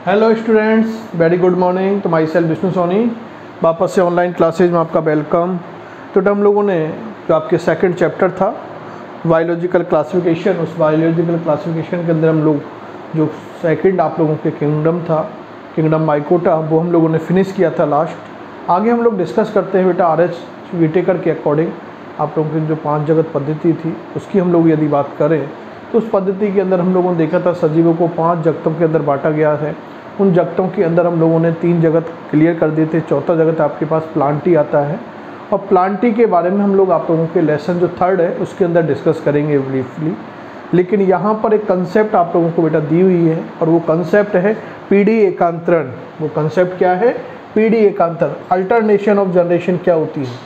Hello students, very good morning. तो my self Vishnu Soni, वापस से ऑनलाइन क्लासेज में आपका वेलकम। तो हम लोगों ने जो आपके सेकंड चैप्टर था बायोलॉजिकल क्लासिफिकेशन, उस बायोलॉजिकल क्लासिफिकेशन के अंदर हम लोग जो सेकंड आप लोगों के किंगडम था, किंगडम माइकोटा, वो हम लोगों ने फिनिश किया था लास्ट। आगे हम लोग डिस्कस करते हैं बेटा आर.एच. व्हिटेकर के अकॉर्डिंग आप लोगों की जो 5 जगत पद्धति थी उसकी हम लोग यदि बात करें तो उस पद्धति के अंदर हम लोगों ने देखा था सजीवों को 5 जगतों के अंदर बांटा गया है। उन जगतों के अंदर हम लोगों ने 3 जगत क्लियर कर दिए थे। चौथा जगत आपके पास प्लांटी आता है और प्लांटी के बारे में हम लोग आप लोगों के लेसन जो थर्ड है उसके अंदर डिस्कस करेंगे ब्रीफली। लेकिन यहाँ पर एक कंसेप्ट आप लोगों को बेटा दी हुई है और वो कंसेप्ट है पीढ़ी एकांतरण। वो कंसेप्ट क्या है? पीढ़ी एकांतरण, अल्टरनेशन ऑफ जनरेशन क्या होती है?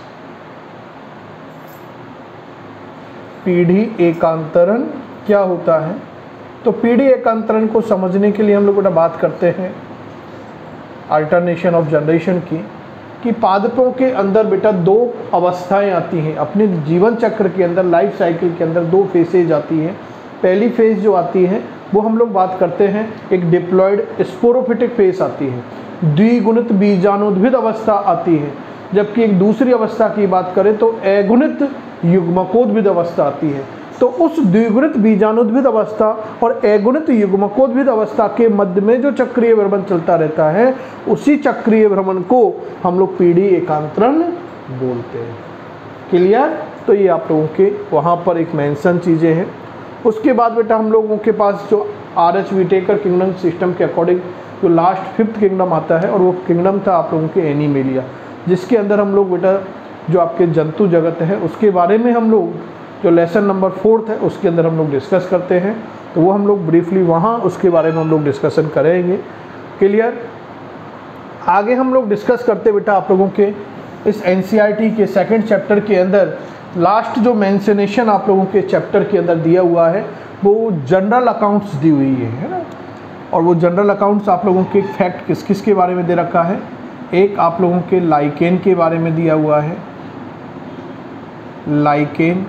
पीढ़ी एकांतरण क्या होता है? तो पीढ़ी एकांतरण को समझने के लिए हम लोग बेटा बात करते हैं अल्टरनेशन ऑफ जनरेशन की, कि पादपों के अंदर बेटा 2 अवस्थाएं आती हैं अपने जीवन चक्र के अंदर, लाइफ साइकिल के अंदर 2 फेजेज आती हैं। पहली फेज जो आती है वो हम लोग बात करते हैं एक डिप्लॉयड स्पोरोफिटिक फेज आती है, द्विगुणित बीजाणुद्भिद अवस्था आती है। जबकि एक दूसरी अवस्था की बात करें तो अगुणित युग्मकोद्भिद अवस्था आती है। तो उस द्विगुणित बीजाणुद्भिद अवस्था और अगुणित युग्मकोद्भिद अवस्था के मध्य में जो चक्रीय भ्रमण चलता रहता है उसी चक्रीय भ्रमण को हम लोग पीढ़ी एकांतरण बोलते हैं। क्लियर? तो ये आप लोगों के वहाँ पर एक मेंशन चीज़ें हैं। उसके बाद बेटा हम लोगों के पास जो आर.एच. व्हिटेकर किंगडम सिस्टम के अकॉर्डिंग जो लास्ट 5th किंगडम आता है और वो किंगडम था आप लोगों के एनिमेलिया, जिसके अंदर हम लोग बेटा जो आपके जंतु जगत है उसके बारे में हम लोग जो लेसन नंबर 4th है उसके अंदर हम लोग डिस्कस करते हैं। तो वो हम लोग ब्रीफली वहाँ उसके बारे में हम लोग डिस्कशन करेंगे। क्लियर? आगे हम लोग डिस्कस करते बेटा आप लोगों के इस एनसीईआरटी के सेकंड चैप्टर के अंदर लास्ट जो मेंशनेशन आप लोगों के चैप्टर के अंदर दिया हुआ है वो जनरल अकाउंट्स दी हुई है ना। और वो जनरल अकाउंट्स आप लोगों के फैक्ट किस किस के बारे में दे रखा है? एक आप लोगों के लाइकेन के बारे में दिया हुआ है, लाइकेन।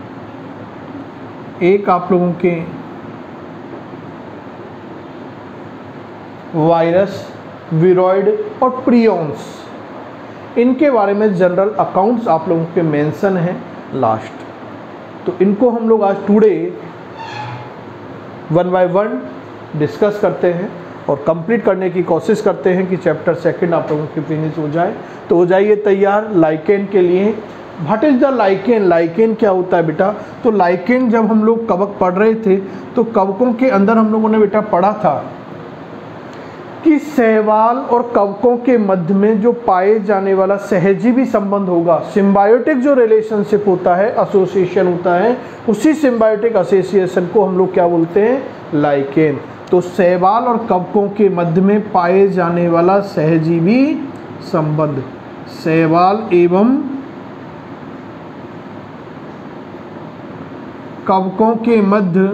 एक आप लोगों के वायरस, विरॉइड और प्रियॉन्स, इनके बारे में जनरल अकाउंट्स आप लोगों के मेंशन है लास्ट। तो इनको हम लोग आज टुडे 1 बाय 1 डिस्कस करते हैं और कंप्लीट करने की कोशिश करते हैं कि चैप्टर सेकंड आप लोगों की फिनिश हो जाए। तो हो जाइए तैयार लाइकेन के लिए। What is the lichen? Lichen क्या होता है बेटा? तो लाइकेन जब हम लोग कवक पढ़ रहे थे तो कवकों के अंदर हम लोगों ने बेटा पढ़ा था कि शैवाल और कवकों के मध्य में जो पाए जाने वाला सहजीवी संबंध होगा, सिम्बायोटिक जो रिलेशनशिप होता है, एसोसिएशन होता है, उसी सिम्बायोटिक एसोसिएशन को हम लोग क्या बोलते हैं? लाइकेन। तो शैवाल और कवकों के मध्य में पाए जाने वाला सहजीवी संबंध, शैवाल एवं कवकों के मध्य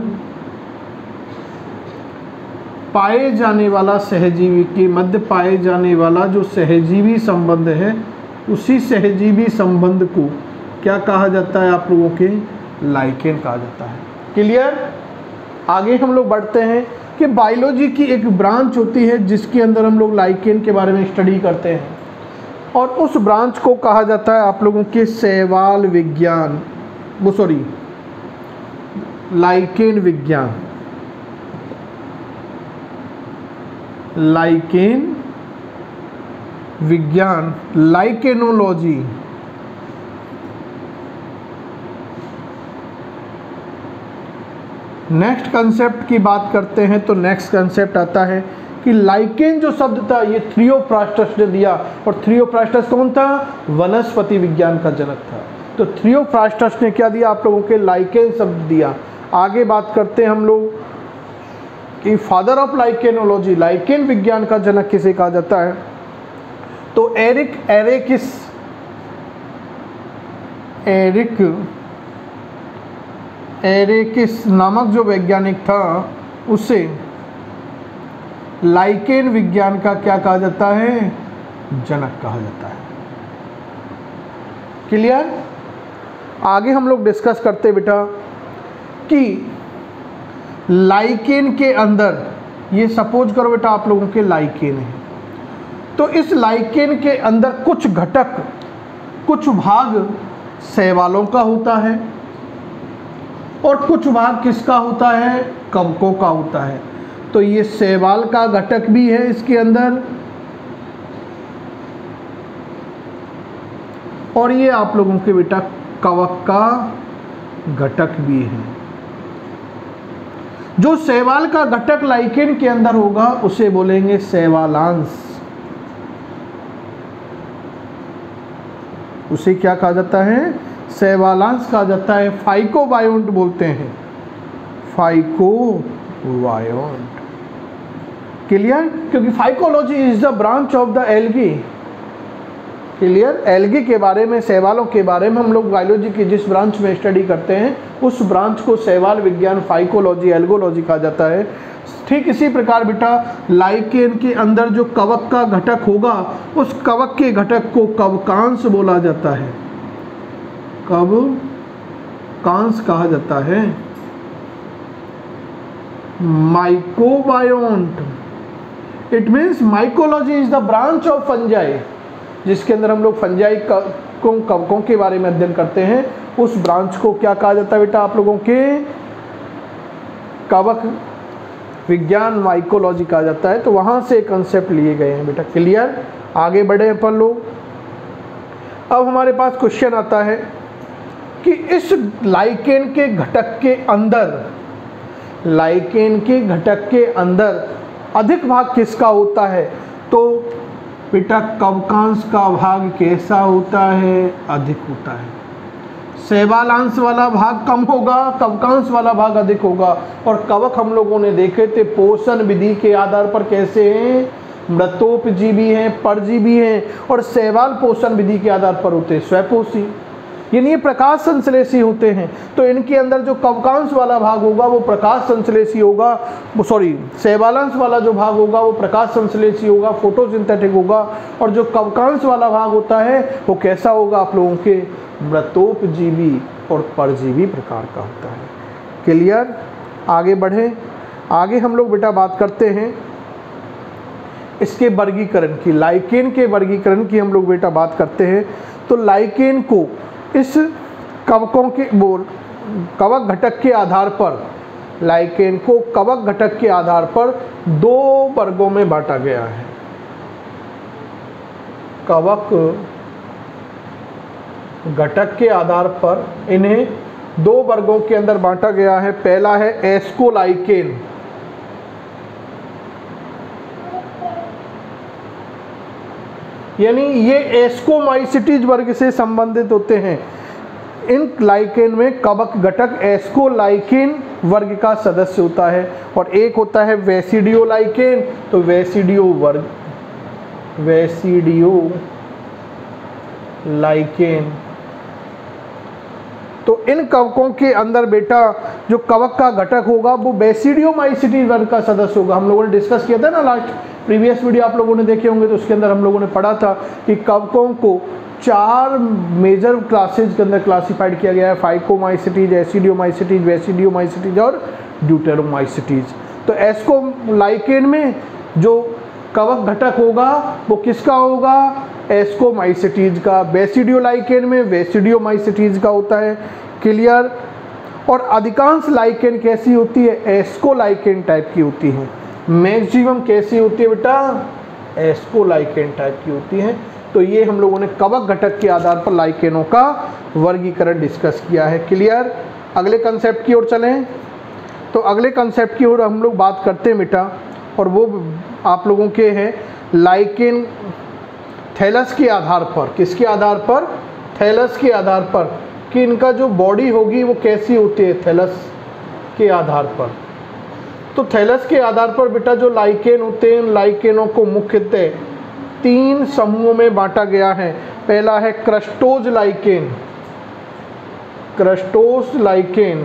पाए जाने वाला सहजीवी के मध्य पाए जाने वाला जो सहजीवी संबंध है उसी सहजीवी संबंध को क्या कहा जाता है? आप लोगों के लाइकेन कहा जाता है। क्लियर? आगे हम लोग बढ़ते हैं कि बायोलॉजी की एक ब्रांच होती है जिसके अंदर हम लोग लाइकेन के बारे में स्टडी करते हैं और उस ब्रांच को कहा जाता है आप लोगों के शैवाल विज्ञान, लाइकेन विज्ञान, लाइकेन विज्ञान, लाइकेनोलॉजी। नेक्स्ट कंसेप्ट की बात करते हैं तो नेक्स्ट कंसेप्ट आता है कि लाइकेन जो शब्द था ये थ्रियोप्रास्टस ने दिया। और थ्रियोप्रास्टस कौन था? वनस्पति विज्ञान का जनक था। तो थ्रियोप्रास्टस ने क्या दिया? आप लोगों के लाइकेन शब्द दिया। आगे बात करते हैं हम लोग कि फादर ऑफ लाइकेनोलॉजी, लाइकेन विज्ञान का जनक किसे कहा जाता है? तो एरिक एरेकिस नामक जो वैज्ञानिक था उसे लाइकेन विज्ञान का क्या कहा जाता है? जनक कहा जाता है। क्लियर? आगे हम लोग डिस्कस करते बेटा कि लाइकेन के अंदर ये सपोज करो बेटा आप लोगों के लाइकेन है। तो इस लाइकेन के अंदर कुछ घटक, कुछ भाग शैवालों का होता है और कुछ भाग किसका होता है, कवकों का होता है। तो ये शैवाल का घटक भी है इसके अंदर, और ये आप लोगों के बेटा कवक का घटक भी है। जो शैवाल का घटक लाइकेन के अंदर होगा उसे बोलेंगे शैवालांश। उसे क्या कहा जाता है, शैवालांश कहा जाता है। फाइकोबायोंट बोलते हैं, फाइकोबायोंट। क्लियर? क्योंकि phycology is the branch of the algae. Clear? Algae के बारे में, शैवालों के बारे में हम लोग बायोलॉजी की जिस ब्रांच में स्टडी करते हैं उस ब्रांच को शैवाल विज्ञान, फाइकोलॉजी, एल्गोलॉजी कहा जाता है। ठीक इसी प्रकार बेटा लाइकेन के अंदर जो कवक का घटक होगा उस कवक के घटक को कवकांश बोला जाता है, कवकांश कहा जाता है। Mycobiont, it means mycology is the branch of fungi, जिसके अंदर हम लोग फंजाई कवकों के बारे में अध्ययन करते हैं। उस ब्रांच को क्या कहा जाता है बेटा आप लोगों के, कवक विज्ञान, माइकोलॉजी कहा जाता है। तो वहाँ से कंसेप्ट लिए गए हैं बेटा। क्लियर? आगे बढ़े अपन लोग। अब हमारे पास क्वेश्चन आता है कि इस लाइकेन के घटक के अंदर, लाइकेन के घटक के अंदर अधिक भाग किसका होता है। तो बेटा कवकांश का भाग कैसा होता है, अधिक होता है। शैवालांश वाला भाग कम होगा, कवकांश वाला भाग अधिक होगा। और कवक हम लोगों ने देखे थे पोषण विधि के आधार पर कैसे हैं, मृतोपजीवी हैं, परजीवी हैं, और शैवाल पोषण विधि के आधार पर होते हैं स्वपोषी, यानी ये प्रकाश संश्लेषी होते हैं। तो इनके अंदर जो कवकांश वाला भाग होगा वो प्रकाश संश्लेषी होगा, शैवालांश वाला जो भाग होगा वो प्रकाश संश्लेषी होगा, फोटोसिंथेटिक होगा। और जो कवकांश वाला भाग होता है वो कैसा होगा आप लोगों के, मृतोपजीवी और परजीवी प्रकार का होता है। क्लियर? आगे बढ़े। आगे हम लोग बेटा बात करते हैं इसके वर्गीकरण की, लाइकेन के वर्गीकरण की हम लोग बेटा बात करते हैं। तो लाइकेन को इस कवकों के कवक घटक के आधार पर, लाइकेन को कवक घटक के आधार पर दो वर्गों में बांटा गया है। कवक घटक के आधार पर इन्हें दो वर्गों के अंदर बांटा गया है। पहला है एस्कोलाइकेन, यानी ये एस्कोमाइसिटीज वर्ग से संबंधित होते हैं। इन लाइकेन में कवक घटक एस्कोलाइकेन वर्ग का सदस्य होता है। और एक होता है वेसिडियोलाइकेन, तो वेसिडियो वर्ग, वेसिडियोलाइकेन। तो इन कवकों के अंदर बेटा जो कवक का घटक होगा वो बेसिडियोमाइसिटीज वर्ग का सदस्य होगा। हम लोगों ने डिस्कस किया था ना, लास्ट प्रीवियस वीडियो आप लोगों ने देखे होंगे, तो उसके अंदर हम लोगों ने पढ़ा था कि कवकों को 4 मेजर क्लासेज के अंदर क्लासिफाइड किया गया है, फाइकोमाइसिटीज, एसिडियोमाइसिटीज, वेसिडियोमाइसिटीज और ड्यूटेरोमाइसिटीज। तो एस्कोलाइकेन में जो कवक घटक होगा वो किसका होगा, एस्कोमाइसिटीज का। बेसिडियोलाइकेन में वेसिडियोमाइसिटीज का होता है। क्लियर? और अधिकांश लाइकेन कैसी होती है, एस्कोलाइकेन टाइप की होती है। मैक्सिमम कैसी होती है बेटा, एस्कोलाइकेन टाइप की होती है। तो ये हम लोगों ने कवक घटक के आधार पर लाइकेनों का वर्गीकरण डिस्कस किया है। क्लियर? अगले कंसेप्ट की ओर चलें। तो अगले कंसेप्ट की ओर हम लोग बात करते हैं बेटा, और वो आप लोगों के हैं लाइकेन थैलस के आधार पर। किसके आधार पर, थैलस के आधार पर, कि इनका जो बॉडी होगी वो कैसी होती है, थैलस के आधार पर। तो थैलस के आधार पर बेटा जो लाइकेन होते हैं, लाइकेनों को मुख्यतः 3 समूहों में बांटा गया है। पहला है क्रस्टोज लाइकेन, क्रस्टोज लाइकेन।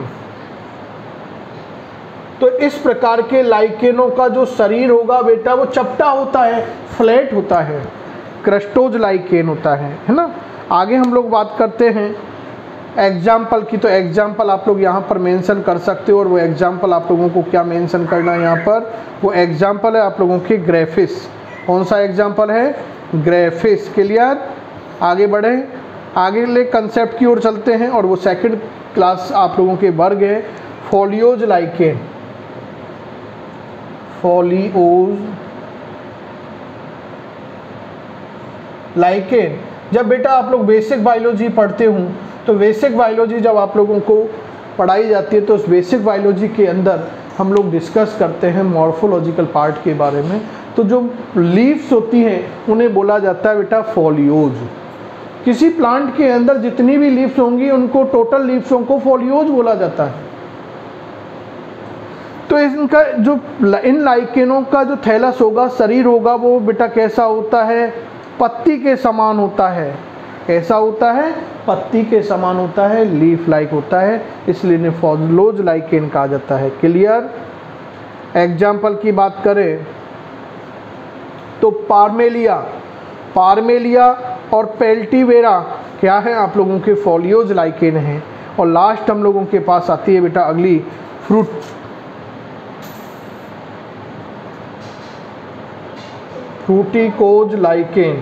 तो इस प्रकार के लाइकेनों का जो शरीर होगा बेटा वो चपटा होता है, फ्लैट होता है, क्रस्टोज लाइकेन होता है ना। आगे हम लोग बात करते हैं एग्जाम्पल की, तो एग्जाम्पल आप लोग यहाँ पर मेंशन कर सकते हो, और वो एग्जाम्पल आप लोगों को क्या मेंशन करना है यहाँ पर, वो एग्जाम्पल है आप लोगों के ग्राफिस। कौन सा एग्जाम्पल है? ग्राफिस। क्लियर? आगे बढ़ें, आगे ले कंसेप्ट की ओर चलते हैं, और वो सेकंड क्लास आप लोगों के वर्ग है फोलियोज लाइकेन। Folios lichen. जब बेटा आप लोग बेसिक बायोलॉजी पढ़ते हो, तो बेसिक बायोलॉजी जब आप लोगों को पढ़ाई जाती है, तो उस बेसिक बायोलॉजी के अंदर हम लोग डिस्कस करते हैं मॉर्फोलॉजिकल पार्ट के बारे में। तो जो लीव्स होती हैं उन्हें बोला जाता है बेटा फोलियोज। किसी प्लांट के अंदर जितनी भी लीव्स होंगी उनको टोटल लीव्सों को फोलियोज बोला जाता है। तो इनका जो इन लाइकेनों का जो थैलस होगा, शरीर होगा, वो बेटा कैसा होता है? पत्ती के समान होता है। कैसा होता है? पत्ती के समान होता है, लीफ लाइक होता है, इसलिए इन्हें फोलियोज लाइकेन कहा जाता है। क्लियर? एग्जाम्पल की बात करें तो पार्मेलिया, पार्मेलिया और पेल्टिवेरा क्या है? आप लोगों के फोलियोज लाइकेन हैं। और लास्ट हम लोगों के पास आती है बेटा अगली फ्रूटिकोज लाइकेन।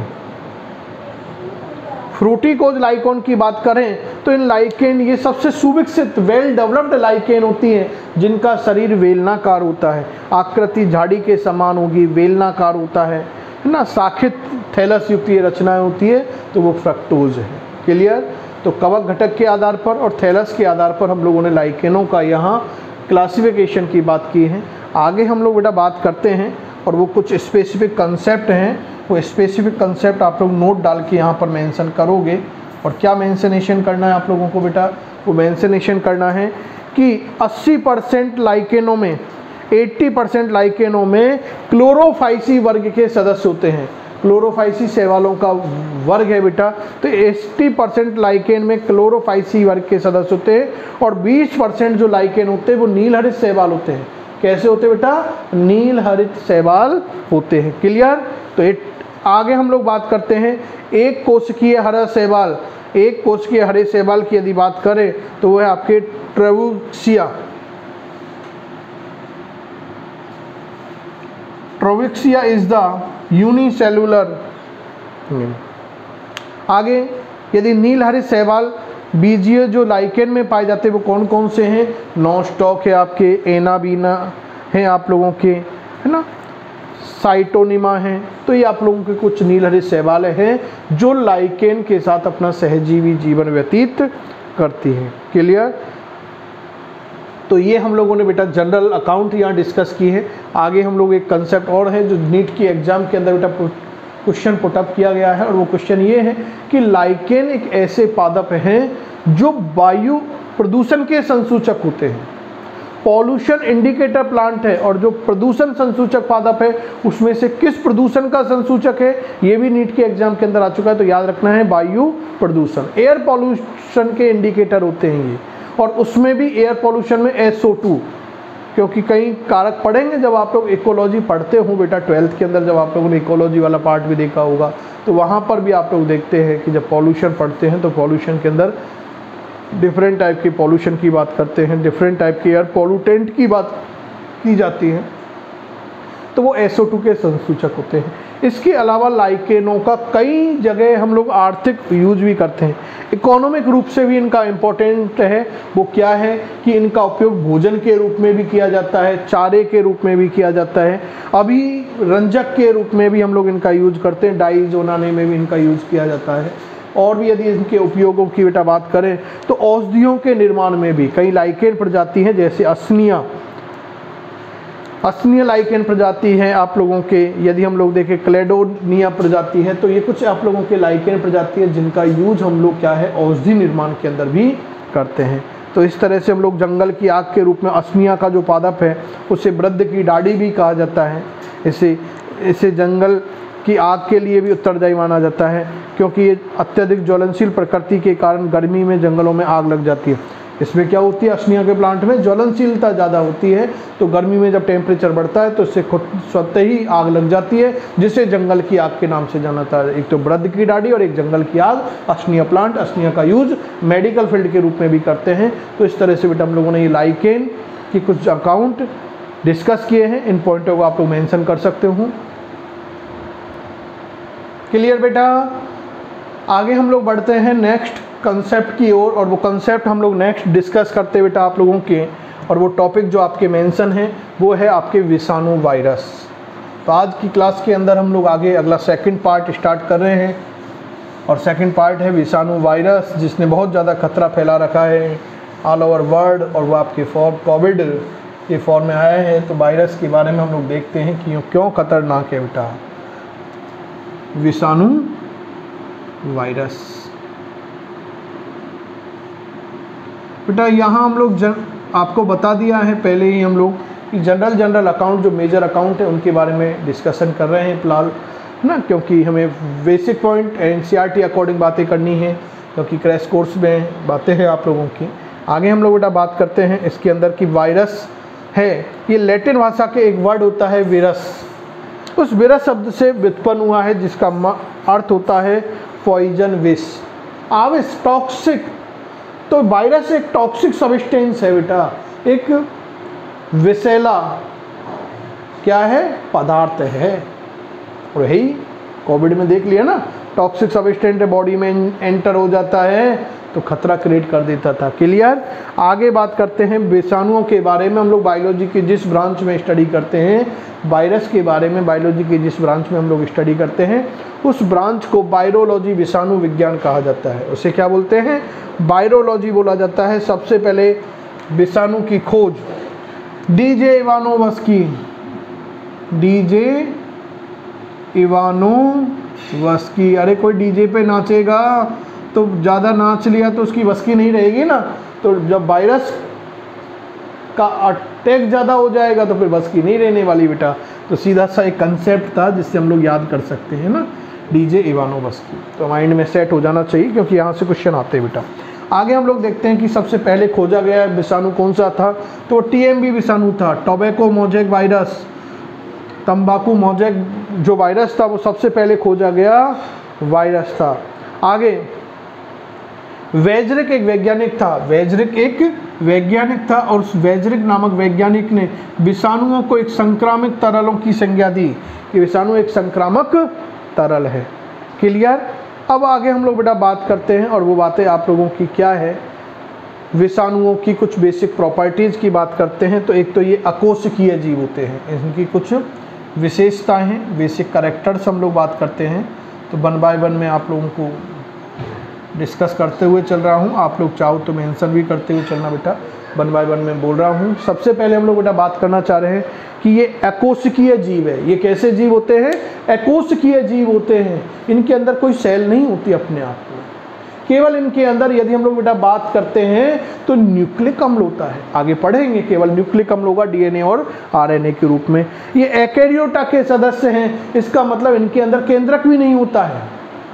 फ्रूटिकोज लाइकेन की बात करें तो इन लाइकेन ये सबसे सुविकसित वेल डेवलप्ड लाइकेन होती हैं, जिनका शरीर वेलनाकार होता है, आकृति झाड़ी के समान होगी, वेलनाकार होता है ना, शाखित थैलस युक्त ये रचनाएं होती है, तो वो फ्रक्टोज है। क्लियर? तो कवक घटक के आधार पर और थैलस के आधार पर हम लोगों ने लाइकेनों का यहाँ क्लासिफिकेशन की बात की है। आगे हम लोग बेटा बात करते हैं, और वो कुछ स्पेसिफिक कंसेप्ट हैं, वो स्पेसिफिक कंसेप्ट आप लोग नोट डाल के यहाँ पर मेंशन करोगे। और क्या मेंशनेशन करना है आप लोगों को बेटा? वो मेंशनेशन करना है कि 80% लाइकेनों में, 80% लाइकेनों में क्लोरोफाइसी वर्ग के सदस्य होते हैं। क्लोरोफाइसी शैवालों का वर्ग है बेटा, तो 80% लाइकेन में क्लोरोफाइसी वर्ग के सदस्य होते हैं, और 20% जो लाइकेन होते हैं वो नील हरित शैवाल होते हैं। कैसे होते हैं बेटा? नील हरित शैवाल होते हैं। क्लियर? तो आगे हम लोग बात करते हैं एक कोशिकीय हरा शैवाल। एक कोशिकीय हरे शैवाल की यदि बात करें तो वह आपके trebouxia. Trebouxia is the unicellular. आगे यदि नील हरित शैवाल बीजीय जो लाइकेन में पाए जाते हैं वो कौन कौन से हैं? नॉस्टॉक है आपके, एनाबीना है आप लोगों के, है ना, साइटोनिमा है। तो ये आप लोगों के कुछ नील हरित शैवाल हैं जो लाइकेन के साथ अपना सहजीवी जीवन व्यतीत करती हैं। क्लियर? तो ये हम लोगों ने बेटा जनरल अकाउंट यहाँ डिस्कस की है। आगे हम लोग एक कंसेप्ट और है जो नीट की एग्जाम के अंदर बेटा क्वेश्चन पुटअप किया गया है, और वो क्वेश्चन ये है कि लाइकेन एक ऐसे पादप हैं जो वायु प्रदूषण के संसूचक होते हैं। पॉल्यूशन इंडिकेटर प्लांट है, और जो प्रदूषण संसूचक पादप है उसमें से किस प्रदूषण का संसूचक है ये भी नीट के एग्जाम के अंदर आ चुका है। तो याद रखना है वायु प्रदूषण, एयर पॉल्यूशन के इंडिकेटर होते हैं ये, और उसमें भी एयर पॉल्यूशन में SO2, क्योंकि कई कारक पढ़ेंगे जब आप लोग इकोलॉजी पढ़ते हो बेटा 12th के अंदर, जब आप लोगों ने इकोलॉजी वाला पार्ट भी देखा होगा, तो वहाँ पर भी आप लोग देखते हैं कि जब पॉल्यूशन पढ़ते हैं तो पॉल्यूशन के अंदर डिफरेंट टाइप के पॉल्यूशन की बात करते हैं, डिफरेंट टाइप के एयर पॉल्यूटेंट की बात की जाती है, तो वो SO2 के संसूचक होते हैं। इसके अलावा लाइकेनों का कई जगह हम लोग आर्थिक यूज भी करते हैं, इकोनॉमिक रूप से भी इनका इम्पोर्टेंट है। वो क्या है कि इनका उपयोग भोजन के रूप में भी किया जाता है, चारे के रूप में भी किया जाता है, अभी रंजक के रूप में भी हम लोग इनका यूज करते हैं, डाइज बनाने में भी इनका यूज किया जाता है। और भी यदि इनके उपयोगों की बेटा बात करें तो औषधियों के निर्माण में भी कई लाइकेन प्रजाति हैं, जैसे असनिया लाइकेन प्रजाति है आप लोगों के। यदि हम लोग देखें क्लेडोनिया प्रजाति है, तो ये कुछ आप लोगों के लाइकेन प्रजाति है जिनका यूज हम लोग क्या है औषधि निर्माण के अंदर भी करते हैं। तो इस तरह से हम लोग जंगल की आग के रूप में असनिया का जो पादप है उसे वृद्ध की डाढ़ी भी कहा जाता है। इसे जंगल की आग के लिए भी उत्तरदायी माना जाता है, क्योंकि ये अत्यधिक ज्वलनशील प्रकृति के कारण गर्मी में जंगलों में आग लग जाती है। इसमें क्या होती है, अस्निया के प्लांट में ज्वलनशीलता ज़्यादा होती है, तो गर्मी में जब टेम्परेचर बढ़ता है तो इससे खुद स्वतः ही आग लग जाती है, जिसे जंगल की आग के नाम से जाना जाता है। एक तो बृहद की डाढ़ी और एक जंगल की आग, अस्निया प्लांट। अस्निया का यूज मेडिकल फील्ड के रूप में भी करते हैं। तो इस तरह से बेटा हम लोगों ने ये लाइकेन की कुछ अकाउंट डिस्कस किए हैं, इन पॉइंटों को आप लोग मेंशन कर सकते हो। क्लियर बेटा? आगे हम लोग बढ़ते हैं नेक्स्ट कंसेप्ट की ओर, और वो कंसेप्ट हम लोग नेक्स्ट डिस्कस करते हैं बेटा आप लोगों के, और वो टॉपिक जो आपके मेंशन है वो है आपके विषाणु वायरस। तो आज की क्लास के अंदर हम लोग आगे अगला सेकंड पार्ट स्टार्ट कर रहे हैं, और सेकंड पार्ट है विषाणु वायरस, जिसने बहुत ज़्यादा खतरा फैला रखा है ऑल ओवर वर्ल्ड, और वो आपके कोविड के फॉर्म में आया है। तो वायरस के बारे में हम लोग देखते हैं कि क्यों खतरनाक है बेटा विषाणु वायरस। बेटा यहाँ हम लोग आपको बता दिया है पहले ही हम लोग कि जनरल अकाउंट जो मेजर अकाउंट है उनके बारे में डिस्कशन कर रहे हैं फिलहाल ना, क्योंकि हमें बेसिक पॉइंट एनसीईआरटी अकॉर्डिंग बातें करनी है, क्योंकि क्रैश कोर्स में बातें हैं आप लोगों की। आगे हम लोग बेटा बात करते हैं इसके अंदर कि वायरस है, ये लैटिन भाषा के एक वर्ड होता है विरस। उस विरस शब्द से व्युत्पन्न हुआ है, जिसका अर्थ होता है पॉइजन, विष, आविष, टॉक्सिक। तो वायरस एक टॉक्सिक सब्सटेंस है बेटा, एक विषैला क्या है, पदार्थ है। और यही कोविड में देख लिया ना, टॉक्सिक सब्सटेंस बॉडी में एंटर हो जाता है तो खतरा क्रिएट कर देता था। क्लियर? आगे बात करते हैं विषाणुओं के बारे में। हम लोग बायोलॉजी के जिस ब्रांच में स्टडी करते हैं, वायरस के बारे में बायोलॉजी के जिस ब्रांच में हम लोग स्टडी करते हैं, उस ब्रांच को वायरोलॉजी, विषाणु विज्ञान कहा जाता है। उसे क्या बोलते हैं, वायरोलॉजी बोला जाता है। सबसे पहले विषाणु की खोज डीजे इवानोवस्की, डीजे इवानोवस्की। अरे कोई डीजे पे नाचेगा तो ज़्यादा नाच लिया तो उसकी बस की नहीं रहेगी ना, तो जब वायरस का अटैक ज़्यादा हो जाएगा तो फिर बस की नहीं रहने वाली बेटा। तो सीधा सा एक कंसेप्ट था जिससे हम लोग याद कर सकते हैं ना, डीजे इवानोवस्की। तो माइंड में सेट हो जाना चाहिए, क्योंकि यहाँ से क्वेश्चन आते हैं बेटा। आगे हम लोग देखते हैं कि सबसे पहले खोजा गया विषाणु कौन सा था, तो टीएमवी विषाणु था, टोबैको मोज़ेक वायरस। तंबाकू मोज़ेक जो वायरस था वो सबसे पहले खोजा गया वायरस था। आगे वेजरिक एक वैज्ञानिक था, वेजरिक एक वैज्ञानिक था, और उस वेजरिक नामक वैज्ञानिक ने विषाणुओं को एक संक्रामक तरलों की संज्ञा दी कि विषाणु एक संक्रामक तरल है। क्लियर? अब आगे हम लोग बेटा बात करते हैं, और वो बातें आप लोगों की क्या है, विषाणुओं की कुछ बेसिक प्रॉपर्टीज़ की बात करते हैं। तो एक तो ये अकोशिकीय जीव होते हैं, इनकी कुछ विशेषताएं हैं, बेसिक कैरेक्टर्स हम लोग बात करते हैं। तो 1 बाय 1 में आप लोगों को डिस्कस करते हुए चल रहा हूँ, आप लोग चाहो तो मेंशन भी करते हुए चलना बेटा। 1 बाय 1 में बोल रहा हूँ। सबसे पहले हम लोग बेटा बात करना चाह रहे हैं कि ये अकोशिकीय जीव है। ये कैसे जीव होते हैं, अकोशिकीय जीव होते हैं। इनके अंदर कोई सेल नहीं होती अपने आप में, केवल इनके अंदर यदि हम लोग बेटा बात करते हैं तो न्यूक्लिक अम्ल होता है। आगे पढ़ेंगे, केवल न्यूक्लिक अम्ल होगा डीएनए और आरएनए के रूप में। ये एकैरियोटा के सदस्य हैं, इसका मतलब इनके अंदर केंद्रक भी नहीं होता है,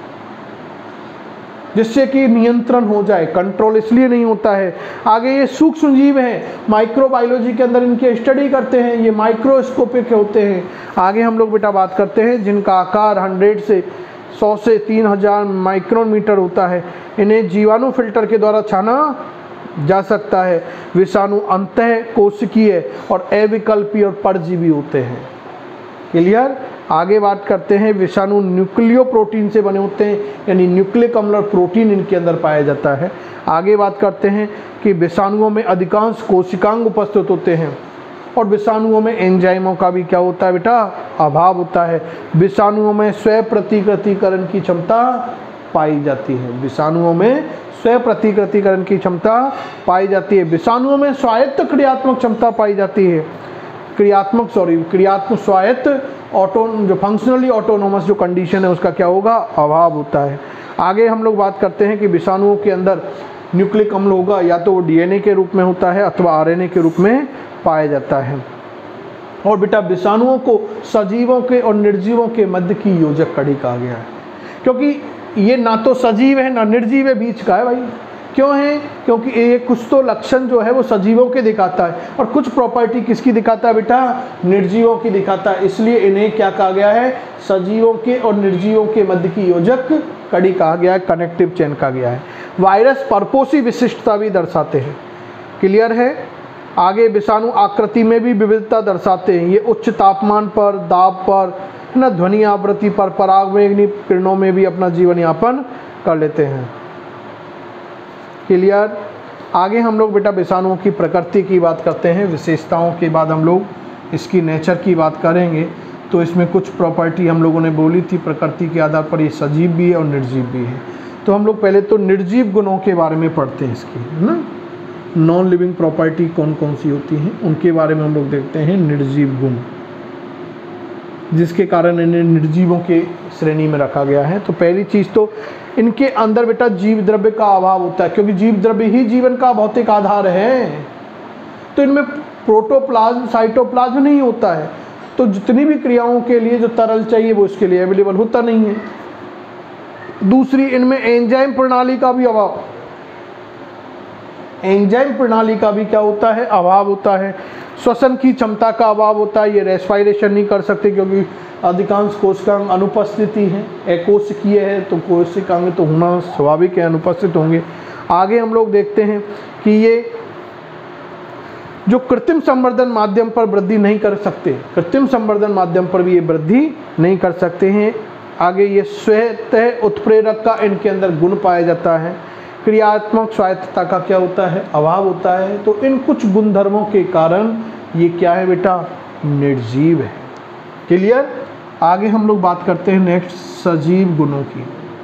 जिससे कि नियंत्रण हो जाए, कंट्रोल इसलिए नहीं होता है। आगे ये सूक्ष्म जीव हैं, माइक्रोबायोलॉजी के अंदर इनकी स्टडी करते हैं, ये माइक्रोस्कोपिक होते हैं। आगे हम लोग बेटा बात करते हैं जिनका आकार 100 से 3000 माइक्रोमीटर होता है। इन्हें जीवाणु फिल्टर के द्वारा छाना जा सकता है। विषाणु अंतः कोशिकीय और अविकल्पी और परजीवी होते हैं। क्लियर? आगे बात करते हैं विषाणु न्यूक्लियो प्रोटीन से बने होते हैं, यानी न्यूक्लिक अम्ल और प्रोटीन इनके अंदर पाया जाता है। आगे बात करते हैं कि विषाणुओं में अधिकांश कोशिकांग उपस्थित होते हैं, और विषाणुओं में एंजाइमों का भी क्या होता है बेटा, अभाव होता है। विषाणुओं में स्व प्रतिकृतिकरण की क्षमता पाई जाती है, विषाणुओं में स्व प्रतिकृतिकरण की क्षमता पाई जाती है। विषाणुओं में स्वायत्त क्रियात्मक क्षमता पाई जाती है, क्रियात्मक स्वायत्त जो फंक्शनली ऑटोनोमस जो कंडीशन है उसका क्या होगा, अभाव होता है। आगे हम लोग बात करते हैं कि विषाणुओं के अंदर न्यूक्लिक अम्ल होगा, या तो वो डीएनए के रूप में होता है अथवा आरएनए के रूप में पाया जाता है। और बेटा विषाणुओं को सजीवों के और निर्जीवों के मध्य की योजक कड़ी कहा गया है, क्योंकि ये ना तो सजीव है ना निर्जीव है, बीच का है भाई। क्यों है? क्योंकि ये कुछ तो लक्षण जो है वो सजीवों के दिखाता है और कुछ प्रॉपर्टी किसकी दिखाता है बेटा? निर्जीवों की दिखाता है। इसलिए इन्हें क्या कहा गया है? सजीवों के और निर्जीवों के मध्य की योजक कड़ी कहा गया है, कनेक्टिव चेन कहा गया है। वायरस परपोषी विशिष्टता भी दर्शाते हैं। क्लियर है? आगे विषाणु आकृति में भी विविधता दर्शाते हैं। ये उच्च तापमान पर, दाब पर, है ना, ध्वनि आवृत्ति पर, परागवेगनी किरणों में भी अपना जीवन यापन कर लेते हैं। क्लियर? आगे हम लोग बेटा विषाणुओं की प्रकृति की बात करते हैं, विशेषताओं के बाद हम लोग इसकी नेचर की बात करेंगे। तो इसमें कुछ प्रॉपर्टी हम लोगों ने बोली थी, प्रकृति के आधार पर ये सजीव भी है और निर्जीव भी है। तो हम लोग पहले तो निर्जीव गुणों के बारे में पढ़ते हैं इसकी, है ना। नॉन लिविंग प्रॉपर्टी कौन कौन सी होती हैं उनके बारे में हम लोग देखते हैं। निर्जीव गुण, जिसके कारण इन्हें निर्जीवों के श्रेणी में रखा गया है। तो पहली चीज़ तो इनके अंदर बेटा जीव द्रव्य का अभाव होता है, क्योंकि जीव द्रव्य ही जीवन का भौतिक आधार है। तो इनमें प्रोटोप्लाज्म, साइटोप्लाज्म नहीं होता है। तो जितनी भी क्रियाओं के लिए जो तरल चाहिए वो इसके लिए अवेलेबल होता नहीं है। दूसरी, इनमें एंजाइम प्रणाली का भी अभाव, एंजाइम प्रणाली का भी क्या होता है? अभाव होता है। श्वसन की क्षमता का अभाव होता है, ये रेस्पिरेशन नहीं कर सकते क्योंकि अधिकांश कोशिकांग अनुपस्थिति हैं। अकोशिकीय है तो कोशिकांग तो होना स्वाभाविक है, अनुपस्थित होंगे। आगे हम लोग देखते हैं कि ये जो कृत्रिम संवर्धन माध्यम पर वृद्धि नहीं कर सकते, कृत्रिम संवर्धन माध्यम पर भी ये वृद्धि नहीं कर सकते हैं। आगे ये स्वतः उत्प्रेरक का इनके अंदर गुण पाया जाता है। क्रियात्मक स्वायत्तता का क्या होता है? अभाव होता है। तो इन कुछ गुणधर्मों के कारण ये क्या है बेटा? निर्जीव है। क्लियर? आगे हम लोग बात करते हैं नेक्स्ट सजीव गुणों की।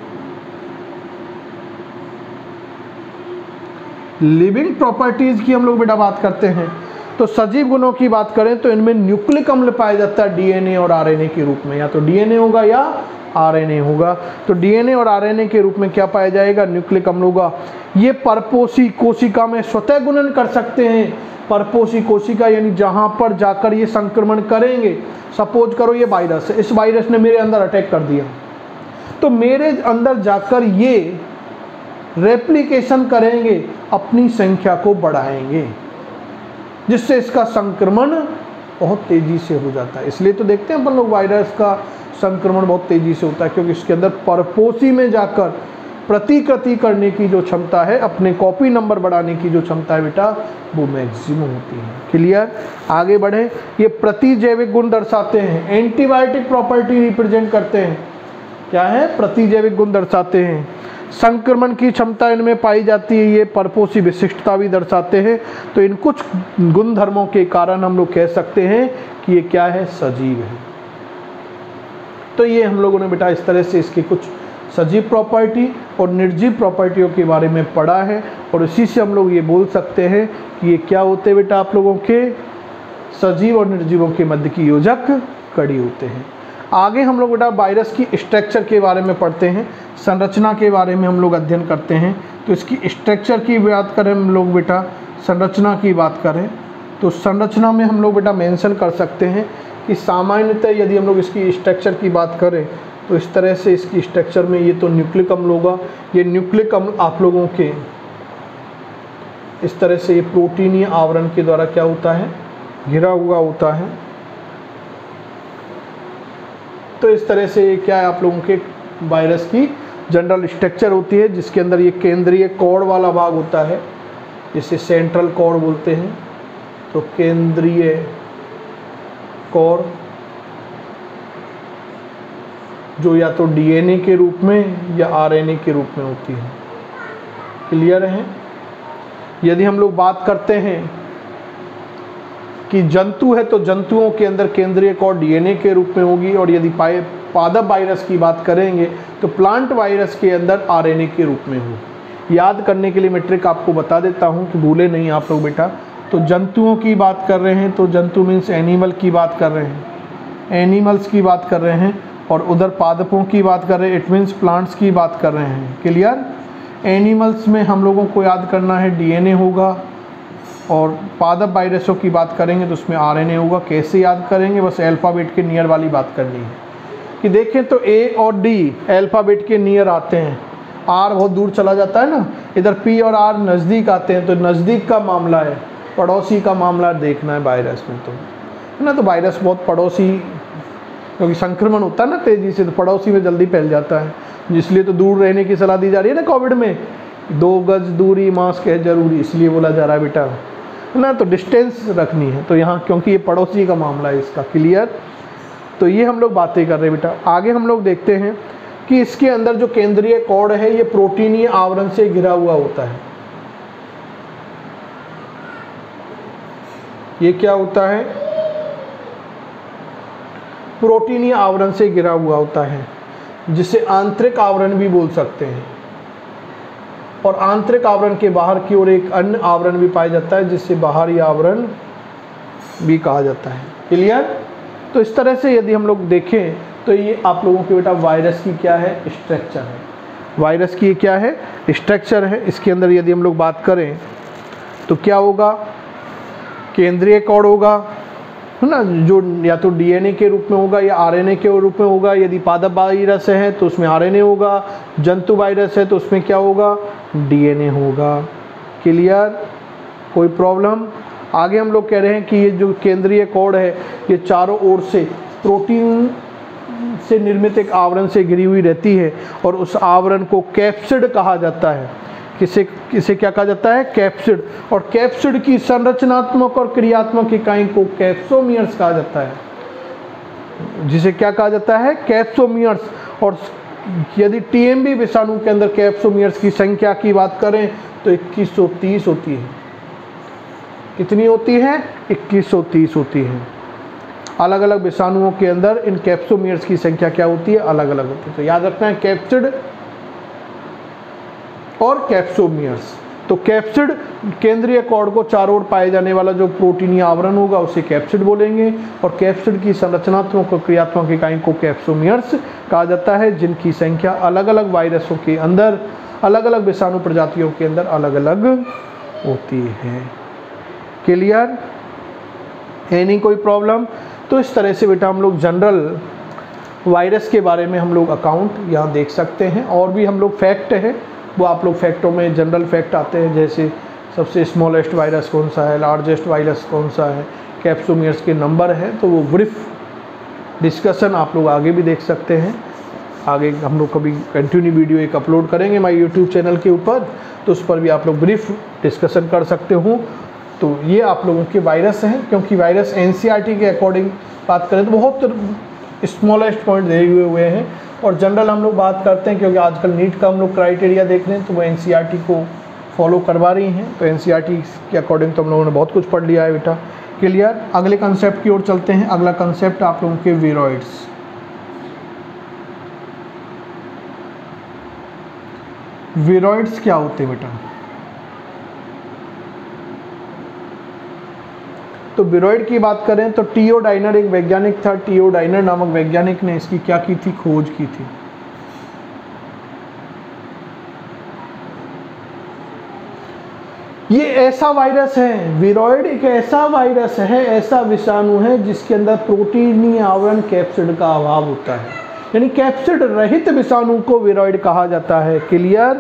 लिविंग प्रॉपर्टीज की हम लोग बेटा बात करते हैं। तो सजीव गुणों की बात करें तो इनमें न्यूक्लिक अम्ल पाया जाता है डीएनए और आरएनए के रूप में, या तो डीएनए होगा या आरएनए होगा। तो डीएनए और आरएनए के रूप में क्या पाया जाएगा? न्यूक्लिक अम्ल होगा। ये परपोषी कोशिका में स्वतः गुणन कर सकते हैं। परपोषी कोशिका यानी जहां पर जाकर ये संक्रमण करेंगे, सपोज करो ये वायरस है, इस वायरस ने मेरे अंदर अटैक कर दिया, तो मेरे अंदर जाकर ये रेप्लिकेशन करेंगे, अपनी संख्या को बढ़ाएंगे, जिससे इसका संक्रमण बहुत तेजी से हो जाता है। इसलिए तो देखते हैं अपन लोग वायरस का संक्रमण बहुत तेजी से होता है, क्योंकि इसके अंदर परपोषी में जाकर प्रतिकृति करने की जो क्षमता है, अपने कॉपी नंबर बढ़ाने की जो क्षमता है बेटा, वो मैक्सिमम होती है। क्लियर? आगे बढ़े। ये प्रतिजैविक गुण दर्शाते हैं, एंटीबायोटिक प्रॉपर्टी रिप्रेजेंट करते हैं। क्या है? प्रतिजैविक गुण दर्शाते हैं। संक्रमण की क्षमता इनमें पाई जाती है, ये परपोषी विशिष्टता भी दर्शाते हैं। तो इन कुछ गुणधर्मों के कारण हम लोग कह सकते हैं कि ये क्या है? सजीव है। तो ये हम लोगों ने बेटा इस तरह से इसके कुछ सजीव प्रॉपर्टी और निर्जीव प्रॉपर्टियों के बारे में पढ़ा है, और इसी से हम लोग ये बोल सकते हैं कि ये क्या होते हैं बेटा आप लोगों के? सजीव और निर्जीवों के मध्य की योजक कड़ी होते हैं। आगे हम लोग बेटा वायरस की स्ट्रक्चर के बारे में पढ़ते हैं, संरचना के बारे में हम लोग अध्ययन करते हैं। तो इसकी स्ट्रक्चर की बात करें हम लोग बेटा, संरचना की बात करें तो संरचना में हम लोग बेटा मेंशन कर सकते हैं कि सामान्यतः यदि हम लोग इसकी स्ट्रक्चर की बात करें तो इस तरह से इसकी स्ट्रक्चर में ये तो न्यूक्लिक अम्ल होगा। ये न्यूक्लिक अम्ल आप लोगों के इस तरह से ये प्रोटीनीय आवरण के द्वारा क्या होता है? घिरा हुआ होता है। तो इस तरह से क्या है आप लोगों के वायरस की जनरल स्ट्रक्चर होती है, जिसके अंदर ये केंद्रीय कॉर्ड वाला भाग होता है, जिसे सेंट्रल कॉर्ड बोलते हैं। तो केंद्रीय कॉर्ड जो या तो डीएनए के रूप में या आरएनए के रूप में होती है। क्लियर है? यदि हम लोग बात करते हैं कि जंतु है तो जंतुओं के अंदर केंद्रीय कॉर्ड डीएनए के रूप में होगी, और यदि पादप वायरस की बात करेंगे तो प्लांट वायरस के अंदर आरएनए के रूप में होगी। याद करने के लिए मैं ट्रिक आपको बता देता हूं कि भूले नहीं आप लोग बेटा। तो जंतुओं की बात कर रहे हैं तो जंतु मीन्स एनिमल की बात कर रहे हैं, एनिमल्स की बात कर रहे हैं, और उधर पादपों की बात कर रहे हैं, इट मीन्स प्लांट्स की बात कर रहे हैं। क्लियर? एनिमल्स में हम लोगों को याद करना है डीएनए होगा, और पादप वायरसों की बात करेंगे तो उसमें आरएनए होगा। कैसे याद करेंगे? बस अल्फ़ाबेट के नियर वाली बात करनी है कि देखें तो ए और डी अल्फ़ाबेट के नियर आते हैं, आर बहुत दूर चला जाता है ना, इधर P और R नज़दीक आते हैं, तो नज़दीक का मामला है, पड़ोसी का मामला देखना है वायरस में, तो है ना। तो वायरस बहुत पड़ोसी, क्योंकि संक्रमण होता है ना तेज़ी से, तो पड़ोसी में जल्दी फैल जाता है, इसलिए तो दूर रहने की सलाह दी जा रही है ना कोविड में, 2 गज दूरी, मास्क है जरूरी, इसलिए बोला जा रहा है बेटा, है ना। तो डिस्टेंस रखनी है, तो यहाँ क्योंकि ये पड़ोसी का मामला है इसका, क्लियर। तो ये हम लोग बातें कर रहे हैं बेटा। आगे हम लोग देखते हैं कि इसके अंदर जो केंद्रीय कोड है ये प्रोटीनीय आवरण से घिरा हुआ होता है। ये क्या होता है? प्रोटीनीय आवरण से घिरा हुआ होता है, जिसे आंतरिक आवरण भी बोल सकते हैं। और आंतरिक आवरण के बाहर की ओर एक अन्य आवरण भी पाया जाता है, जिसे बाहरी आवरण भी कहा जाता है, क्लियर। तो इस तरह से यदि हम लोग देखें तो ये आप लोगों के बेटा वायरस की क्या है? स्ट्रक्चर है। वायरस की क्या है? स्ट्रक्चर है। इसके अंदर यदि हम लोग बात करें तो क्या होगा? केंद्रीय कोड होगा, है ना, जो या तो डीएनए के रूप में होगा या आरएनए के रूप में होगा। यदि पादप वायरस है तो उसमें आरएनए होगा, जंतु वायरस है तो उसमें क्या होगा? डीएनए होगा, क्लियर, कोई प्रॉब्लम। आगे हम लोग कह रहे हैं कि ये जो केंद्रीय कोड है ये चारों ओर से प्रोटीन से निर्मित एक आवरण से घिरी हुई रहती है, और उस आवरण को कैप्सिड कहा जाता है। किसे क्या कहा जाता है? कैप्सिड। और कैप्सिड की संरचनात्मक और क्रियात्मक इकाई को कैप्सोमियर्स कहा जाता है, जिसे क्या कहा जाता है? कैप्सोमियर्स। और यदि टीएमबी विषाणु के अंदर कैप्सोमियर्स की संख्या की बात करें तो 2130 होती है। कितनी होती है? 2130 होती है। अलग अलग विषाणुओं के अंदर इन कैप्सोमियर्स की संख्या क्या होती है? अलग अलग होती है। तो याद रखना है कैप्सिड और कैप्सोमियर्स। तो कैप्सिड केंद्रीय कोड को चारों ओर पाए जाने वाला जो प्रोटीनीय आवरण होगा उसे कैप्सिड बोलेंगे, और कैप्सिड की संरचनात्मक और क्रियात्मक इकाई को कैप्सोमियर्स कहा जाता है, जिनकी संख्या अलग अलग वायरसों के अंदर, अलग अलग विषाणु प्रजातियों के अंदर अलग अलग होती है, क्लियर। एनी कोई प्रॉब्लम? तो इस तरह से बेटा हम लोग जनरल वायरस के बारे में हम लोग अकाउंट यहाँ देख सकते हैं। और भी हम लोग फैक्ट है वो आप लोग फैक्टों में जनरल फैक्ट आते हैं, जैसे सबसे स्मॉलेस्ट वायरस कौन सा है, लार्जेस्ट वायरस कौन सा है, कैप्सोमियर्स के नंबर है। तो वो ब्रीफ डिस्कशन आप लोग आगे भी देख सकते हैं। आगे हम लोग कभी कंटिन्यू वीडियो एक अपलोड करेंगे हमारे यूट्यूब चैनल के ऊपर, तो उस पर भी आप लोग ब्रीफ डिस्कशन कर सकते हो। तो ये आप लोगों के वायरस हैं, क्योंकि वायरस एनसीईआरटी के अकॉर्डिंग बात करें तो बहुत स्मॉलेस्ट पॉइंट दे हुए हैं, और जनरल हम लोग बात करते हैं क्योंकि आजकल नीट का हम लोग क्राइटेरिया देख रहे हैं तो वो एनसीईआरटी को फॉलो करवा रही हैं। तो एनसीईआरटी के अकॉर्डिंग तो हम लोगों ने बहुत कुछ पढ़ लिया है बेटा, क्लियर। अगले कंसेप्ट की ओर चलते हैं। अगला कंसेप्ट आप लोगों के वीरॉइड्स। वीरॉइड्स क्या होते हैं बेटा? तो वीरॉइड की बात करें तो टीओ डाइनर एक वैज्ञानिक था। टीओ डाइनर नामक वैज्ञानिक ने इसकी क्या की थी? खोज की थी। ये ऐसा वायरस है, वीरॉइड एक ऐसा वायरस है, ऐसा विषाणु है जिसके अंदर प्रोटीनीय आवरण कैप्सिड का अभाव होता है, यानी कैप्सिड रहित विषाणु को वीरॉइड कहा जाता है, क्लियर।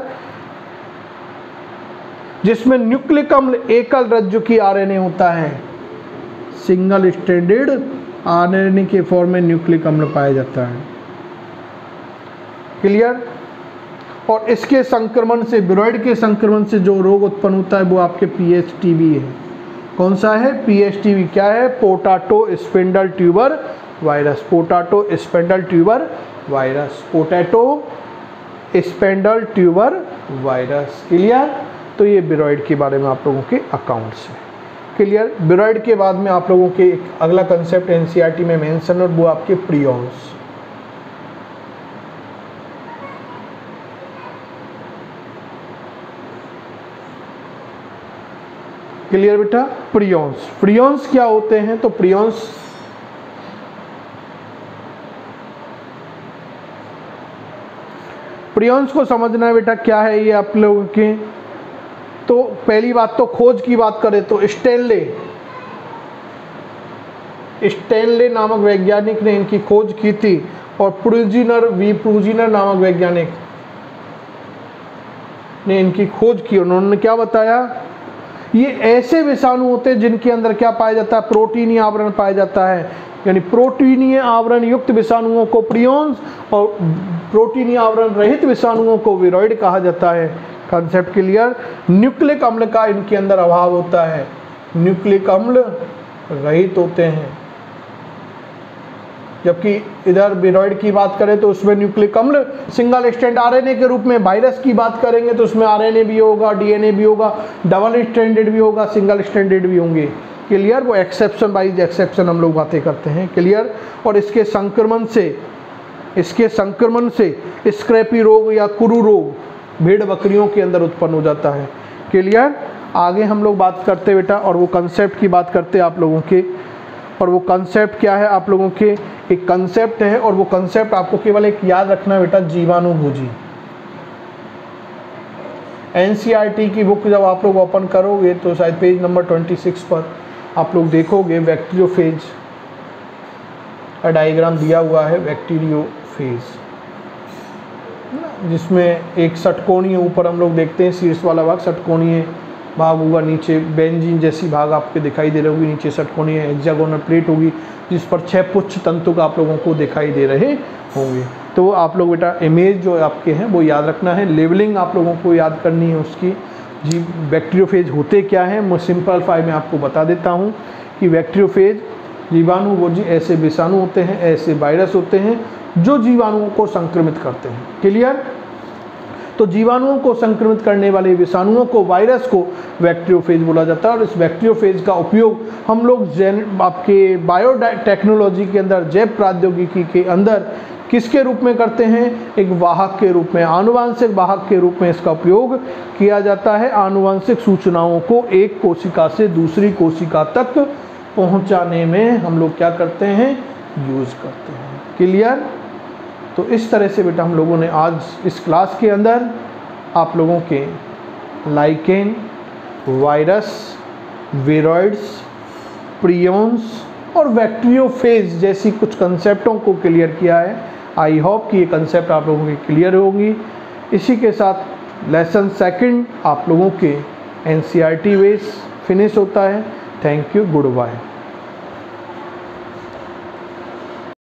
जिसमें न्यूक्लिक अम्ल एकल रज्जु की आरएनए होता है, सिंगल स्ट्रैंडेड आरएनए के फॉर्म में न्यूक्लिक अम्ल पाया जाता है, क्लियर। और इसके संक्रमण से, वीरॉइड के संक्रमण से जो रोग उत्पन्न होता है वो आपके पीएचटीवी है। कौन सा है? पीएचटीवी। क्या है? Potato spindle tuber virus. Potato spindle tuber virus. Potato spindle tuber virus, clear. तो ये वीरॉइड के बारे में आप लोगों के अकाउंट्स है, क्लियर। वीरॉइड के बाद में आप लोगों के एक अगला कंसेप्ट एनसीईआरटी में मेंशन, और वो आपके प्रियॉन्स। क्लियर बेटा? प्रियॉन्स। प्रियॉन्स क्या होते हैं? तो प्रियॉन्स को समझना है बेटा क्या है ये आप लोगों के। तो पहली बात तो खोज की बात करें तो स्टेनले नामक वैज्ञानिक ने इनकी खोज की थी, और प्रूजिनर नामक वैज्ञानिक ने इनकी खोज की, उन्होंने क्या बताया, ये ऐसे विषाणु होते हैं जिनके अंदर क्या पाया जाता है, प्रोटीनीय आवरण पाया जाता है, यानी प्रोटीनीय आवरण युक्त विषाणुओं को प्रियोन्स और प्रोटीनीय आवरण रहित विषाणुओं को विरोइड कहा जाता है। Concept clear. न्यूक्लिक अम्ल का इनके अंदर अभाव होता है, न्यूक्लिक अम्ल रहित होते हैं, जबकि इधर विरोइड की बात करें तो उसमें न्यूक्लिक अम्ल सिंगल स्ट्रैंड आरएनए के रूप में, वायरस की बात करेंगे तो उसमें आरएनए भी होगा, डीएनए भी होगा, डबल स्ट्रैंडेड भी होगा, सिंगल स्ट्रैंडेड भी होंगे। क्लियर। वो एक्सेप्शन बाइज एक्सेप्शन हम लोग बातें करते हैं। क्लियर। और इसके संक्रमण से स्क्रैपी रोग या कुरु रोग भेड़ बकरियों के अंदर उत्पन्न हो जाता है। क्लियर। आगे हम लोग बात करते बेटा, और वो कंसेप्ट की बात करते हैं आप लोगों के, और वो कंसेप्ट क्या है आप लोगों के, एक कंसेप्ट है, और वो कंसेप्ट आपको केवल एक याद रखना बेटा, जीवाणुभोजी। एनसीईआरटी की बुक जब आप लोग ओपन करोगे तो शायद पेज नंबर 26 पर आप लोग देखोगे बैक्टीरियोफेज का डायग्राम दिया हुआ है, बैक्टीरियोफेज, जिसमें एक षटकोणीय, ऊपर हम लोग देखते हैं शीर्ष वाला भाग षटकोणीय भाग होगा, नीचे बेंजीन जैसी भाग आपके दिखाई दे रही होगी, नीचे षटकोणीय हेक्सागोनल प्लेट होगी जिस पर 6 पुच्छ तंतु आप लोगों को दिखाई दे रहे होंगे। तो आप लोग बेटा इमेज जो आपके हैं वो याद रखना है, लेवलिंग आप लोगों को याद करनी है उसकी। जी बैक्टीरियोफेज होते क्या हैं, मैं सिंपलीफाई में आपको बता देता हूँ कि बैक्टीरियोफेज जीवाणुभोजी ऐसे विषाणु होते हैं, ऐसे वायरस होते हैं जो जीवाणुओं को संक्रमित करते हैं। क्लियर। तो जीवाणुओं को संक्रमित करने वाले विषाणुओं को, वायरस को बैक्टीरियोफेज बोला जाता है। और इस बैक्टीरियोफेज का उपयोग हम लोग आपके बायोटेक्नोलॉजी के अंदर, जैव प्रौद्योगिकी के अंदर किसके रूप में करते हैं, एक वाहक के रूप में, आनुवांशिक वाहक के रूप में इसका उपयोग किया जाता है। आनुवांशिक सूचनाओं को एक कोशिका से दूसरी कोशिका तक पहुंचाने में हम लोग क्या करते हैं, यूज़ करते हैं। क्लियर। तो इस तरह से बेटा हम लोगों ने आज इस क्लास के अंदर आप लोगों के लाइकेन, वायरस, विरोइड्स, प्रियोन्स और बैक्टीरियोफेज जैसी कुछ कंसेप्टों को क्लियर किया है। आई होप कि ये कंसेप्ट आप लोगों के क्लियर होंगी। इसी के साथ लेसन सेकंड आप लोगों के एनसीईआरटी बेस फिनिश होता है। Thank you, good bye.